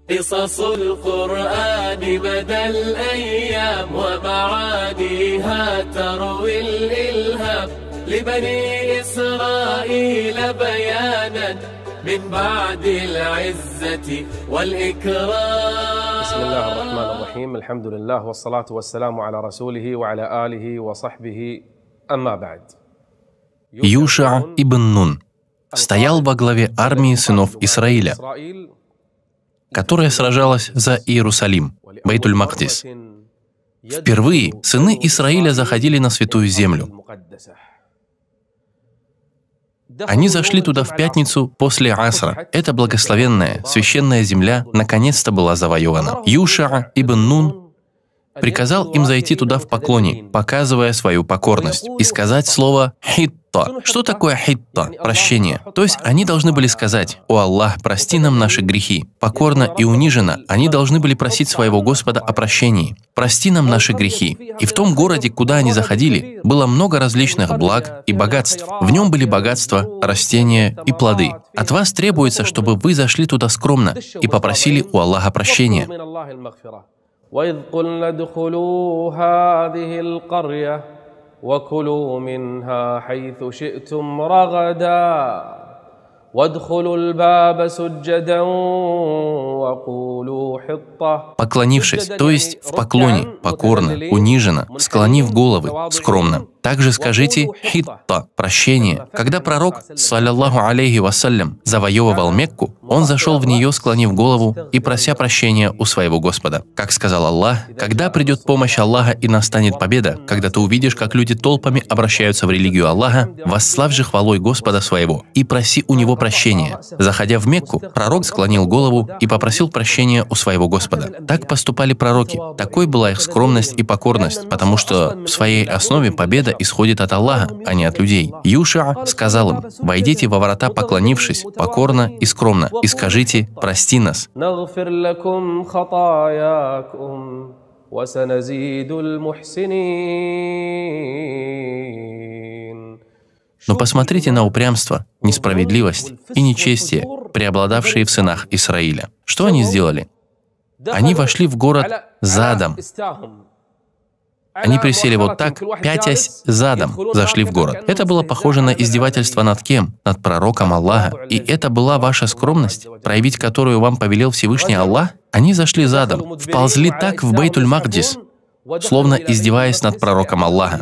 قصص القرآن مدى الأيام ومعانيها تروي الإلهام لبني إسرائيل بيانا من بعد العزة والإكرام. بسم الله الرحمن الرحيم. الحمد لله والصلاة والسلام على رسوله وعلى آله وصحبه. أما بعد. Юша ибн Нун стоял во главе армии сынов Исраиля, которая сражалась за Иерусалим, Бейтуль-Мақдис. Впервые сыны Исраиля заходили на Святую Землю. Они зашли туда в пятницу после Асра. Эта благословенная, священная земля наконец-то была завоевана. Юша ибн Нун приказал им зайти туда в поклоне, показывая свою покорность, и сказать слово «хитта». Что такое «хитта»? Прощение. То есть они должны были сказать: «О Аллах, прости нам наши грехи». Покорно и униженно они должны были просить своего Господа о прощении. «Прости нам наши грехи». И в том городе, куда они заходили, было много различных благ и богатств. В нем были богатства, растения и плоды. От вас требуется, чтобы вы зашли туда скромно и попросили у Аллаха прощения. وإذ قلنا ادخلوا هذه القرية وكلوا منها حيث شئتم رغدا وادخلوا الباب سجدا وقولوا حطة. Поклонившись, то есть в поклоне, покорно, униженно, склонив головы, скромно. Также скажите «хитта» — прощение. Когда пророк, саллаллаху алейхи вассалям, завоевывал Мекку, он зашел в нее, склонив голову и прося прощения у своего Господа. Как сказал Аллах: «Когда придет помощь Аллаха и настанет победа, когда ты увидишь, как люди толпами обращаются в религию Аллаха, восславь же хвалой Господа своего и проси у Него прощения». Заходя в Мекку, пророк склонил голову и попросил прощения у своего Господа. Так поступали пророки. Такой была их скромность и покорность, потому что в своей основе победа исходит от Аллаха, а не от людей. Юша сказал им: «Войдите во врата, поклонившись, покорно и скромно, и скажите: прости нас». Но посмотрите на упрямство, несправедливость и нечестие, преобладавшие в сынах Исраиля. Что они сделали? Они вошли в город задом. Они присели вот так, пятясь задом, зашли в город. Это было похоже на издевательство над кем? Над пророком Аллаха. И это была ваша скромность, проявить которую вам повелел Всевышний Аллах? Они зашли задом, вползли так в Бейтуль-Мақдис, словно издеваясь над пророком Аллаха.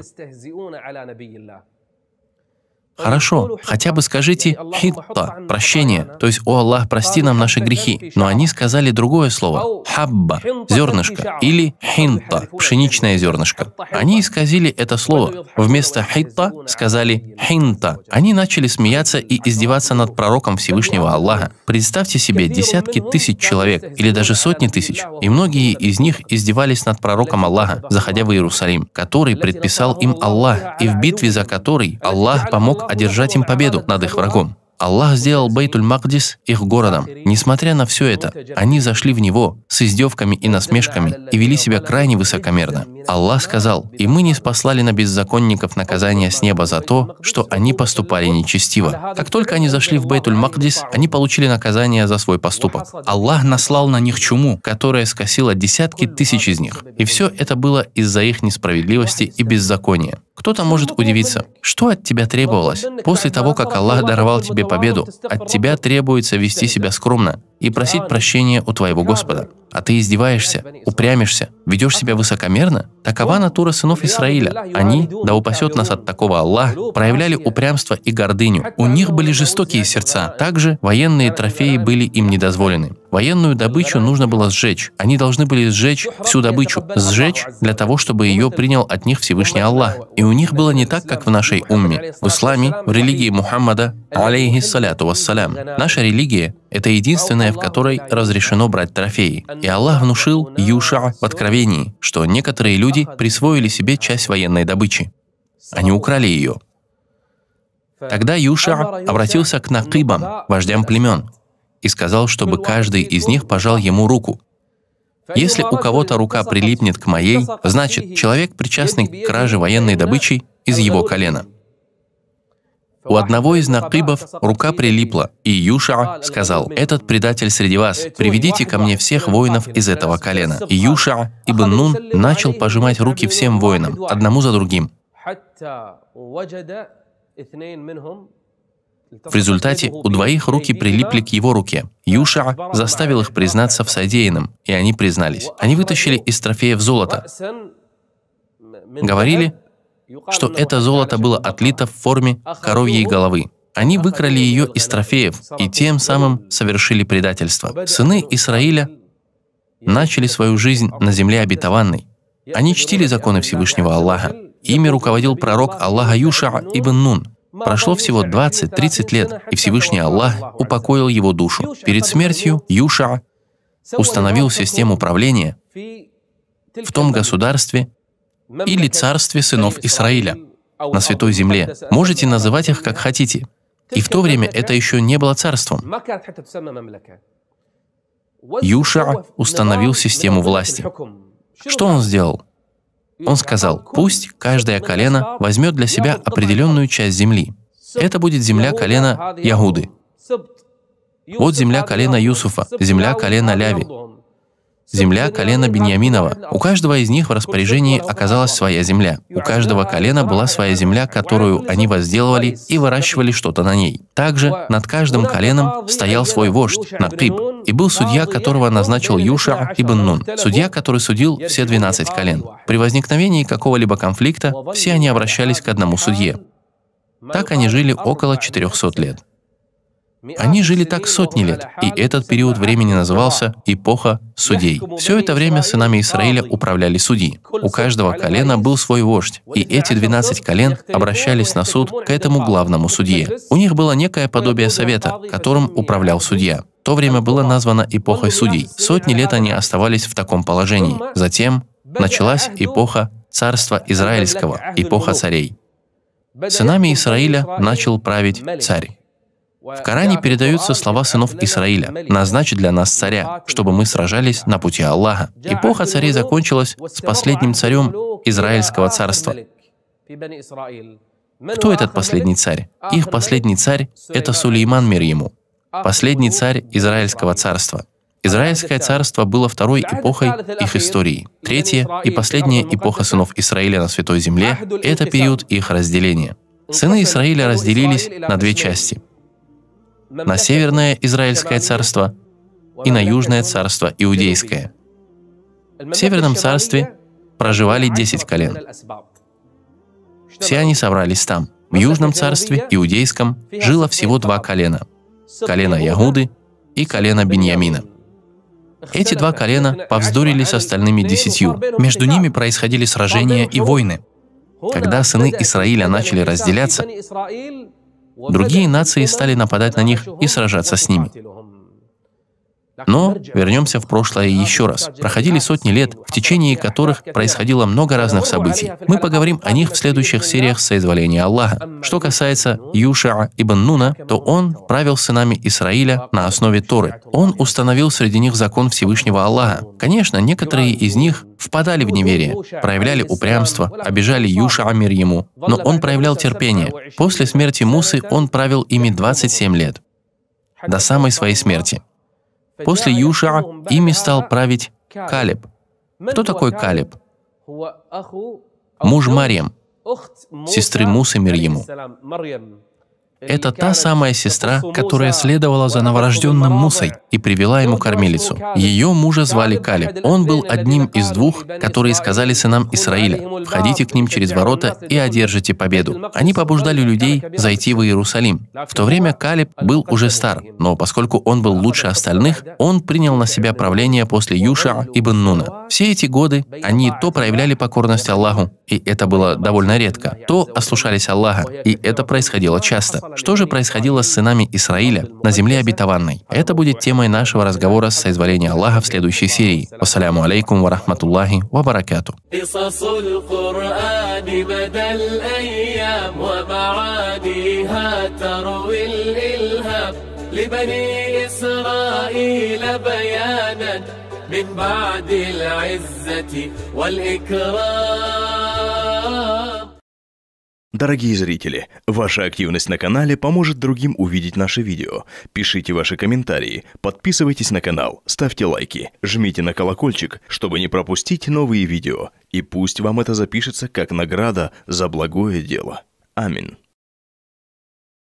Хорошо, хотя бы скажите «хитта» — прощение, то есть «О Аллах, прости нам наши грехи». Но они сказали другое слово — «хабба» — зернышко, или «хинта» — пшеничное зернышко. Они исказили это слово. Вместо «хитта» сказали «хинта». Они начали смеяться и издеваться над пророком Всевышнего Аллаха. Представьте себе десятки тысяч человек, или даже сотни тысяч, и многие из них издевались над пророком Аллаха, заходя в Иерусалим, который предписал им Аллах, и в битве за который Аллах помог одержать им победу над их врагом. Аллах сделал Бейтуль-Мақдис их городом. Несмотря на все это, они зашли в него с издевками и насмешками и вели себя крайне высокомерно. Аллах сказал: «И мы не спаслали на беззаконников наказание с неба за то, что они поступали нечестиво». Как только они зашли в Бейтуль-Мақдис, они получили наказание за свой поступок. Аллах наслал на них чуму, которая скосила десятки тысяч из них. И все это было из-за их несправедливости и беззакония. Кто-то может удивиться, что от тебя требовалось? После того, как Аллах даровал тебе победу, от тебя требуется вести себя скромно и просить прощения у твоего Господа. А ты издеваешься, упрямишься, ведешь себя высокомерно? Такова натура сынов Исраиля. Они, да упасет нас от такого Аллах, проявляли упрямство и гордыню. У них были жестокие сердца. Также военные трофеи были им недозволены. Военную добычу нужно было сжечь. Они должны были сжечь всю добычу. Сжечь для того, чтобы ее принял от них Всевышний Аллах. И у них было не так, как в нашей умме. В исламе, в религии Мухаммада, алейхиссаляту вассалям, наша религия — это единственная, в которой разрешено брать трофеи. И Аллах внушил Юша в Откровении, что некоторые люди присвоили себе часть военной добычи. Они украли ее. Тогда Юша обратился к накибам, вождям племен, и сказал, чтобы каждый из них пожал ему руку. Если у кого-то рука прилипнет к моей, значит, человек, причастный к краже военной добычи, из его колена. У одного из накыбов рука прилипла, и Юша сказал: «Этот предатель среди вас, приведите ко мне всех воинов из этого колена». И Юша ибн Нун начал пожимать руки всем воинам, одному за другим. В результате у двоих руки прилипли к его руке. Юша заставил их признаться в содеянном, и они признались. Они вытащили из трофеев золото. Говорили, что это золото было отлито в форме коровьей головы. Они выкрали ее из трофеев и тем самым совершили предательство. Сыны Исраиля начали свою жизнь на земле обетованной. Они чтили законы Всевышнего Аллаха. Ими руководил пророк Аллаха Юша ибн Нун. Прошло всего 20-30 лет, и Всевышний Аллах упокоил его душу. Перед смертью Юша установил систему правления в том государстве или царстве сынов Исраиля на Святой Земле. Можете называть их как хотите. И в то время это еще не было царством. Юша установил систему власти. Что он сделал? Он сказал: пусть каждое колено возьмет для себя определенную часть земли. Это будет земля колена Ягуды. Вот земля колена Юсуфа, земля колена Ляви, земля колена Биньяминова. У каждого из них в распоряжении оказалась своя земля. У каждого колена была своя земля, которую они возделывали и выращивали что-то на ней. Также над каждым коленом стоял свой вождь, накыб, и был судья, которого назначил Юша ибн Нун, судья, который судил все 12 колен. При возникновении какого-либо конфликта все они обращались к одному судье. Так они жили около 400 лет. Они жили так сотни лет, и этот период времени назывался эпоха судей. Все это время сынами Исраиля управляли судьи. У каждого колена был свой вождь, и эти 12 колен обращались на суд к этому главному судье. У них было некое подобие совета, которым управлял судья. То время было названо эпохой судей. Сотни лет они оставались в таком положении. Затем началась эпоха царства Израильского, эпоха царей. Сынами Исраиля начал править царь. В Коране передаются слова сынов Исраиля: «Назначь для нас царя, чтобы мы сражались на пути Аллаха». Эпоха царей закончилась с последним царем Израильского царства. Кто этот последний царь? Их последний царь — это Сулейман, мир ему, последний царь Израильского царства. Израильское царство было второй эпохой их истории. Третья и последняя эпоха сынов Исраиля на Святой Земле — это период их разделения. Сыны Исраиля разделились на две части: на Северное Израильское царство и на Южное царство Иудейское. В Северном царстве проживали 10 колен. Все они собрались там. В Южном царстве Иудейском жило всего 2 колена: колено Ягуды и колено Биньямина. Эти 2 колена повздорили с остальными 10. Между ними происходили сражения и войны. Когда сыны Исраиля начали разделяться, другие нации стали нападать на них и сражаться с ними. Но вернемся в прошлое еще раз. Проходили сотни лет, в течение которых происходило много разных событий. Мы поговорим о них в следующих сериях с соизволения Аллаха. Что касается Юша ибн Нуна, то он правил сынами Исраиля на основе Торы. Он установил среди них закон Всевышнего Аллаха. Конечно, некоторые из них впадали в неверие, проявляли упрямство, обижали Юша, мир ему. Но он проявлял терпение. После смерти Мусы он правил ими 27 лет, до самой своей смерти. После Юша ими стал править Калеб. Кто такой Калеб? Муж Марьям, сестры Мусы, мир ему. Это та самая сестра, которая следовала за новорожденным Мусой и привела ему кормилицу. Ее мужа звали Калеб. Он был одним из 2, которые сказали сынам Исраиля: «Входите к ним через ворота и одержите победу». Они побуждали людей зайти в Иерусалим. В то время Калеб был уже стар, но поскольку он был лучше остальных, он принял на себя правление после Юша ибн Нуна. Все эти годы они то проявляли покорность Аллаху, и это было довольно редко, то ослушались Аллаха, и это происходило часто. Что же происходило с сынами Исраиля на земле обетованной? Это будет темой нашего разговора с соизволения Аллаха в следующей серии. Ассаляму алейкум ва рахматуллахи ва баракату. من بعد العزة والإكرام Дорогие зрители, ваша активность на канале поможет другим увидеть наши видео. Пишите ваши комментарии, подписывайтесь на канал, ставьте лайки, жмите на колокольчик, чтобы не пропустить новые видео. И пусть вам это запишется как награда за благое дело. Аминь.